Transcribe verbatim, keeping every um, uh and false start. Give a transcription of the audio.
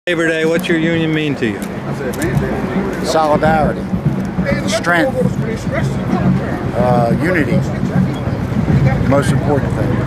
Labor Day, what's your union mean to you? Solidarity, strength, uh, unity, the most important thing.